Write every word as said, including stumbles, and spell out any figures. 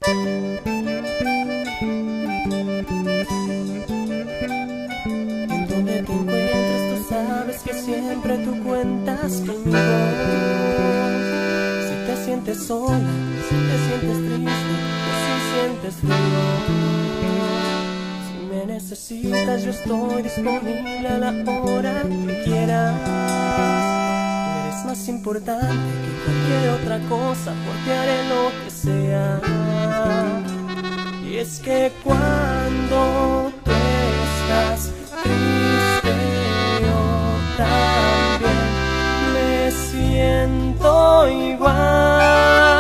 En donde te encuentres, tú sabes que siempre tú cuentas conmigo. Si te sientes sola, si te sientes triste, si sientes frío, si me necesitas, yo estoy disponible a la hora que quieras. Tú eres más importante que cualquier otra cosa, porque haré lo que sea. Y es que cuando tú estás triste, yo también me siento igual.